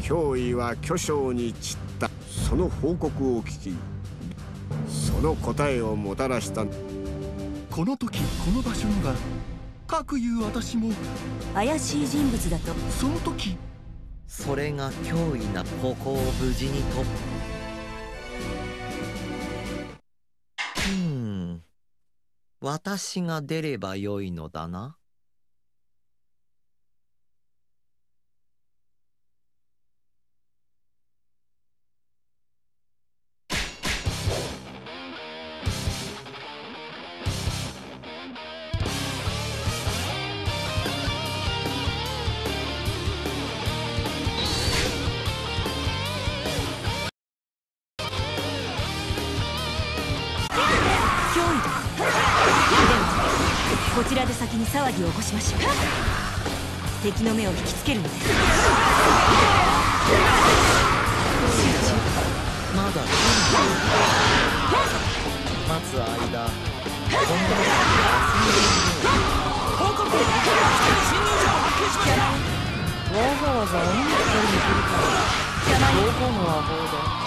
脅威は巨匠に散った。その報告を聞き、その答えをもたらした。 この時この場所にはかくいう私も怪しい人物だと。 その時それが脅威なここを無事に突破。私が出ればよいのだな。 こちらで先に騒ぎを起こしましょう。敵の目を引きつけるのです。 まだ待つ間、この報告！新入者を発見しました。 わざわざあの二人に来るからどこのアホだ。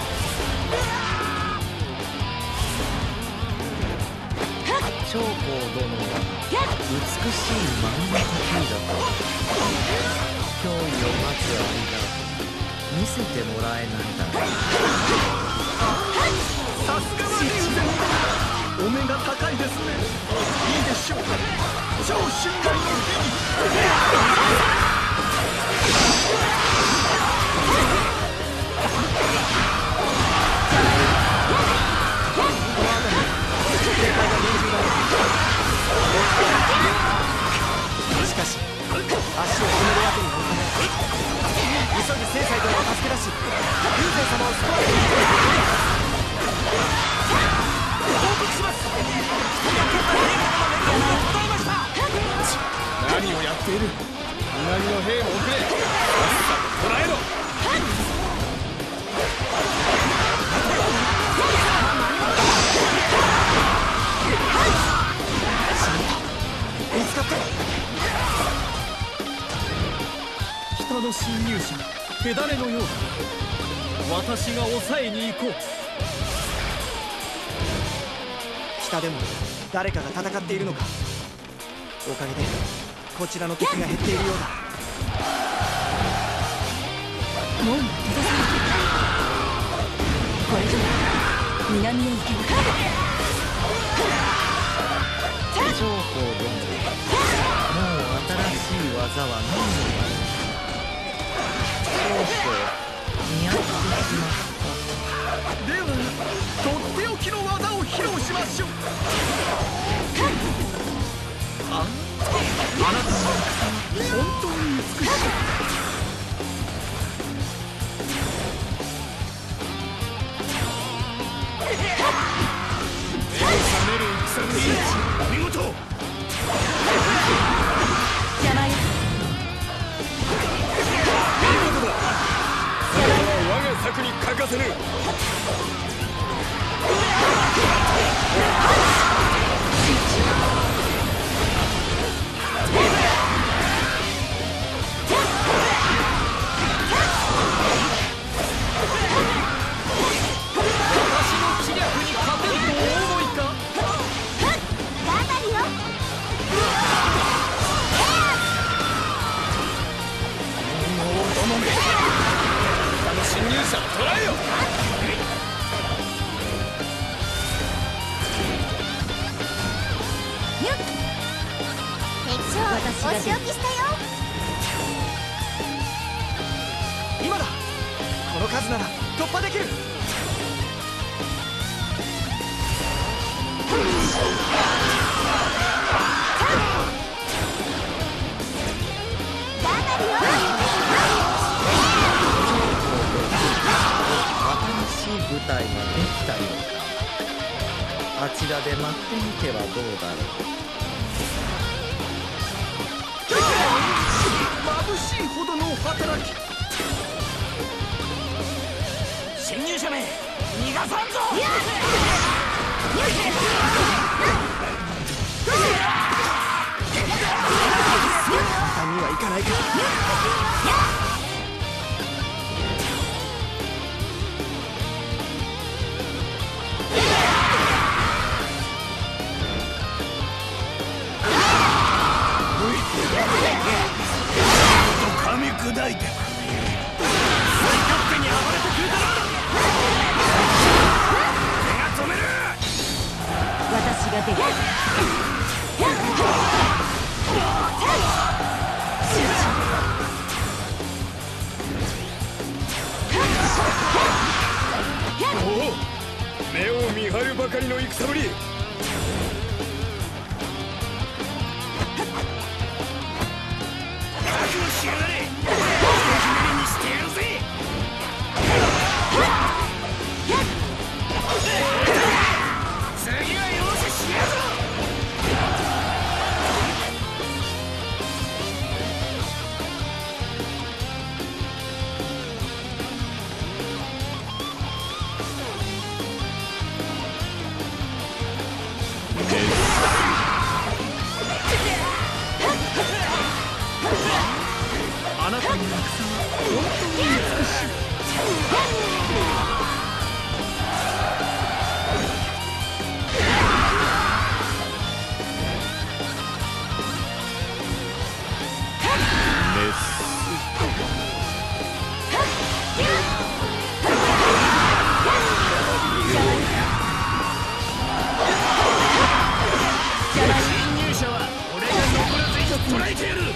長江殿は美しい漫画得意だと。脅威を待つ間見せてもらえないだろう。 さすがはリュウゼン、お目が高いですね。いいでしょう。超信頼の日に。 しかし足を止めるわけにはいかない。急ぎ正妻殿を助け出し龍禅様を救われている。報告します。 何をやっている。南の兵も遅れ。さっさと捕らえろ。 見つかった。 北の侵入者手だれのようだ。私が抑えに行こう。 北でも誰かが戦っているのか。おかげでこちらの敵が減っているようだ。 門が閉ざされている。これでは南へ行けない。 長江殿、もう新しい技はないのだ。少々似合ってしまった。 ではとっておきの技を披露しましょう。あなたの本当に美しい。目を覚める戦のリーチ、お見事。 邪魔よ。 見事だ。それは我が策に欠かせぬ。 私の知略に勝てるとお思いか。 頑張るよ。 殿め、他の侵入者を捕らえよ。 私がお仕置きしたよ。 今だ。この数なら突破できる。 頑張るよ。 新しい舞台ができたようだ。あちらで待ってみてはどうだろう。 眩しいほどの働き。 侵入者め逃がさんぞ。簡単にはいかないか。 が出る。 おお、目を見張るばかりの戦ぶり。覚悟しやがれ。ひねりにしてやるぜ。次は容赦しやるぞ。 あなたの戦は本当に美しい。 侵入者は俺が残らず一つ捕らえてやる。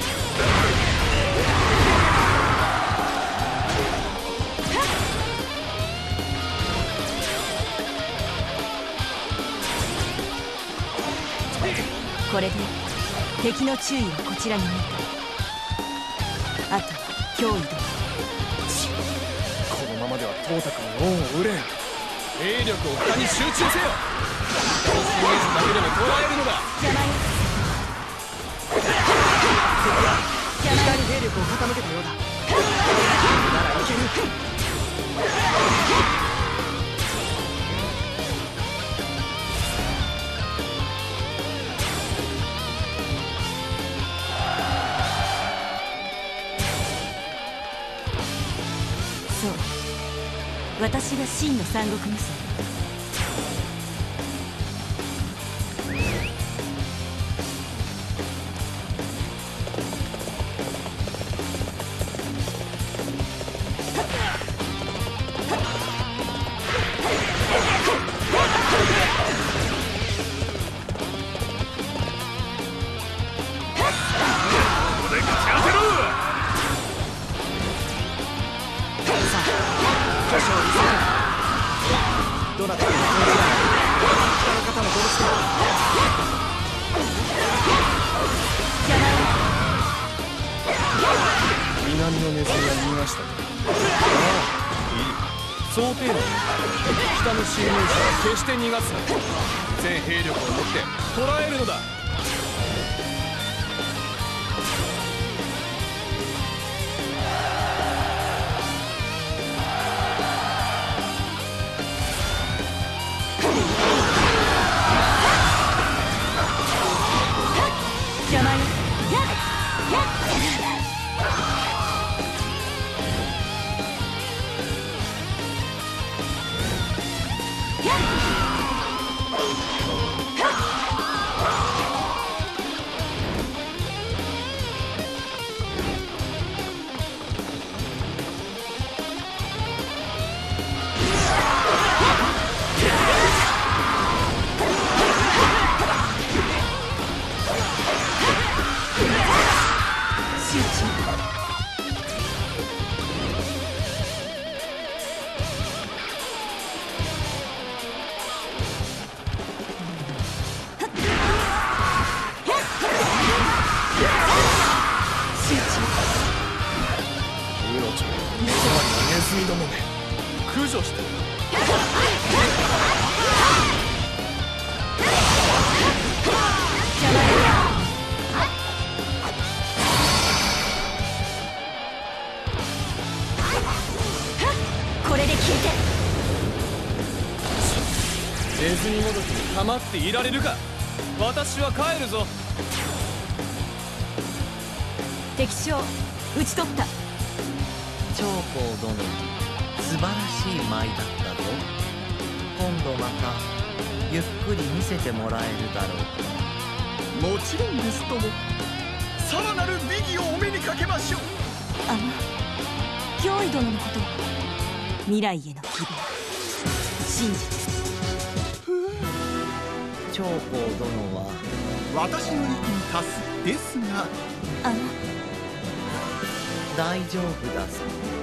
これで敵の注意はこちらに向いた。あとは脅威だ。 このままではトータ君に恩を売れん。兵力を他に集中せよ。北の新兵だけでも捕らえるのだ。 邪魔よ。 北に兵力を傾けたようだ。ならいける。 そう、私が真の三国無双。 どなたかの気持ちだ。北の方のどうしても。 南のネズミが逃がしたと。ああ、いい。想定内。北の侵入者は決して逃がすな。全兵力を持って捕らえるのだ。 邪魔よ。 ネズミどもめ、駆除して。 これで聞いて。 ネズミもどきに構っていられるか。私は帰るぞ。 敵将討ち取った。 長江殿、素晴らしい舞だったぞ。今度またゆっくり見せてもらえるだろう。 もちろんですとも。さらなる美義をお目にかけましょう。 脅威殿のことは未来への希望、信じて。 長将校殿は私の域に達すですが、 大丈夫だぞ。